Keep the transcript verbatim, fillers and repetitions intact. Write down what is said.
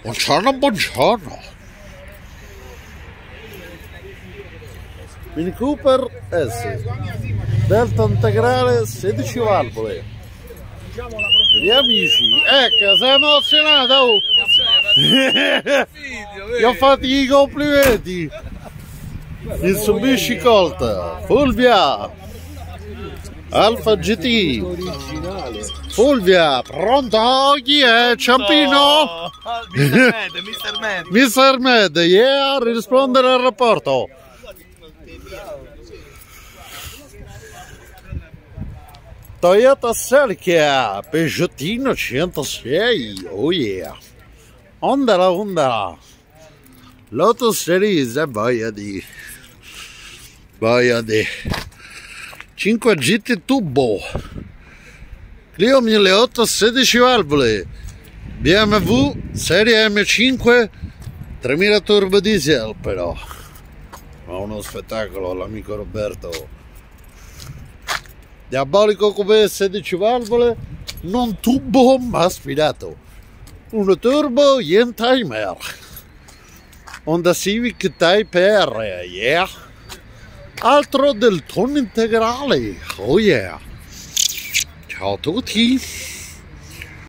Buongiorno, buongiorno. Mini Cooper S, Delta integrale, sedici valvole. Gli amici, ecco, sei emozionato? Io ho fatto i complimenti. Mitsubishi Colt, Fulvia, Alfa G T, Fulvia, pronto? Chi è? Ciampino? No. mister Med, mister Med. mister Med, yeah, rispondere al rapporto. Toyota Celica, Peugeotino centosei, oh yeah. Ondala, ondala. Lotus Series, voglia di... Voglia di... cinque G T Turbo. Clio milleottocento, sedici valvole. B M W serie M cinque, tremila turbo diesel però. Ma uno spettacolo l'amico Roberto. Diabolico coupé, sedici valvole, non turbo ma aspirato. Uno turbo in timer. Honda Civic Type R, yeah. Altro del tonno integrale, oh yeah. Ciao a tutti.